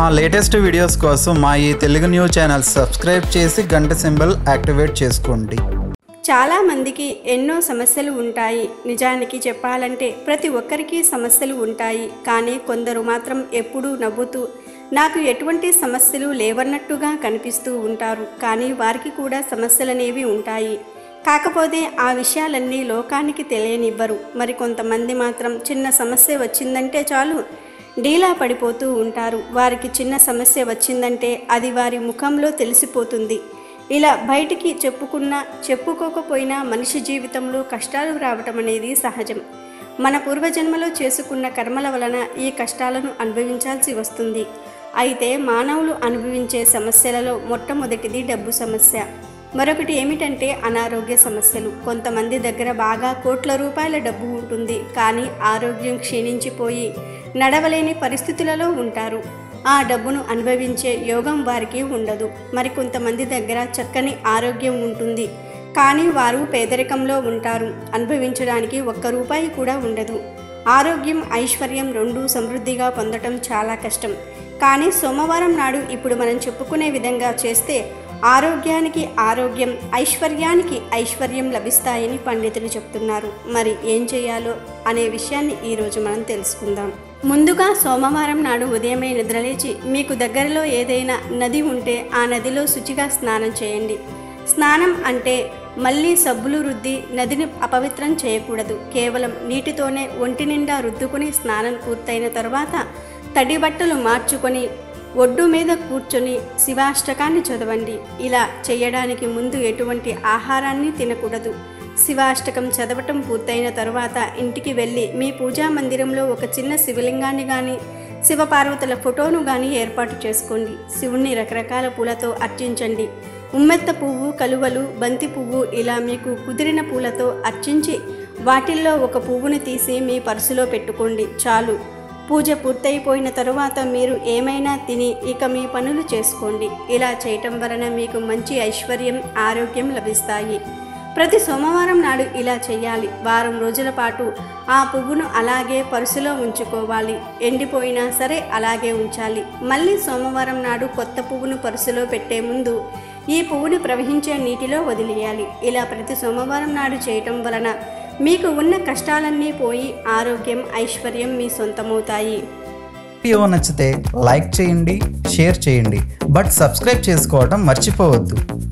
మా latest videos కోసం మా ఈ తెలుగు న్యూస్ ఛానల్ సబ్స్క్రైబ్ చేసి గంట సింబల్ యాక్టివేట్ చేసుకోండి. చాలా మందికి ఎన్నో సమస్యలు ఉంటాయి. నిజానికి చెప్పాలంటే ప్రతి ఒక్కరికి సమస్యలు ఉంటాయి. కానీ కొందరు మాత్రం ఎప్పుడూ నవ్వుతూ నాకు ఎటువంటి సమస్యలు లేవన్నట్టుగా కనిపిస్తూ ఉంటారు. కానీ వారికి కూడా సమస్యలనేవి ఉంటాయి. కాకపోతే ఆ విషయాలన్నీ లోకానికి తెలియనివ్వరు. మరి కొంతమంది మాత్రం చిన్న సమస్య వచ్చిందంటే చాలు డీలా పడిపోతూ ఉంటారు. వారికి చిన్న సమస్య వచ్చిందంటే అది వారి ముఖంలో తెలిసిపోతుంది. ఇలా బయటికి చెప్పుకోకపోయినా మనిషి జీవితంలో కష్టాలు రావటం అనేది సహజం. మన పూర్వజన్మలో చేసుకున్న కర్మల వలన ఈ కష్టాలను అనుభవించాల్సి వస్తుంది. అయితే మానవులు అనుభవించే సమస్యలలో మొట్టమొదటిది డబ్బు సమస్య. మరొకటి ఏమిటంటే అనారోగ్య సమస్యలు. కొంతమంది దగ్గర బాగా కోట్ల రూపాయల డబ్బు ఉంటుంది. కానీ ఆరోగ్యం క్షీణించిపోయి నడవలేని పరిస్థితులలో ఉంటారు. ఆ డబ్బును అనుభవించే యోగం వారికి ఉండదు. మరికొంతమంది దగ్గర చక్కని ఆరోగ్యం ఉంటుంది. కానీ వారు పేదరికంలో ఉంటారు. అనుభవించడానికి ఒక్క రూపాయి కూడా ఉండదు. ఆరోగ్యం ఐశ్వర్యం రెండూ సమృద్ధిగా పొందటం చాలా కష్టం. కానీ సోమవారం నాడు ఇప్పుడు మనం చెప్పుకునే విధంగా చేస్తే ఆరోగ్యానికి ఆరోగ్యం, ఐశ్వర్యానికి ఐశ్వర్యం లభిస్తాయని పండితులు చెప్తున్నారు. మరి ఏం చేయాలో అనే విషయాన్ని ఈరోజు మనం తెలుసుకుందాం. ముందుగా సోమవారం నాడు ఉదయమే నిద్రలేచి మీకు దగ్గరలో ఏదైనా నది ఉంటే ఆ నదిలో శుచిగా స్నానం చేయండి. స్నానం అంటే మళ్ళీ సబ్బులు రుద్ది నదిని అపవిత్రం చేయకూడదు. కేవలం నీటితోనే ఒంటి నిండా రుద్దుకుని స్నానం పూర్తయిన తర్వాత తడి బట్టలు మార్చుకొని ఒడ్డు మీద కూర్చొని శివాష్టకాన్ని చదవండి. ఇలా చేయడానికి ముందు ఎటువంటి ఆహారాన్ని తినకూడదు. శివాష్టకం చదవటం పూర్తయిన తర్వాత ఇంటికి వెళ్ళి మీ పూజా మందిరంలో ఒక చిన్న శివలింగాన్ని కానీ శివపార్వతుల ఫోటోను కానీ ఏర్పాటు చేసుకోండి. శివుణ్ణి రకరకాల పూలతో అర్చించండి. ఉమ్మెత్త పువ్వు, కలువలు, బంతి పువ్వు ఇలా మీకు కుదిరిన పూలతో అర్చించి వాటిల్లో ఒక పువ్వుని తీసి మీ పర్సులో పెట్టుకోండి. చాలు. పూజ పూర్తయిపోయిన తరువాత మీరు ఏమైనా తిని ఇక మీ పనులు చేసుకోండి. ఇలా చేయటం వలన మీకు మంచి ఐశ్వర్యం, ఆరోగ్యం లభిస్తాయి. ప్రతి సోమవారం నాడు ఇలా చేయాలి. వారం రోజుల పాటు ఆ పువ్వును అలాగే పర్సులో ఉంచుకోవాలి. ఎండిపోయినా సరే అలాగే ఉంచాలి. మళ్ళీ సోమవారం నాడు కొత్త పువ్వును పర్సులో పెట్టే ముందు ఈ పువ్వుని ప్రవహించే నీటిలో వదిలేయాలి. ఇలా ప్రతి సోమవారం నాడు చేయటం వలన మీకు ఉన్న కష్టాలన్నీ పోయి ఆరోగ్యం, ఐశ్వర్యం మీ సొంతమవుతాయి. వీడియో నచ్చితే లైక్ చేయండి, షేర్ చేయండి, బట్ సబ్స్క్రైబ్ చేసుకోవడం మర్చిపోవద్దు.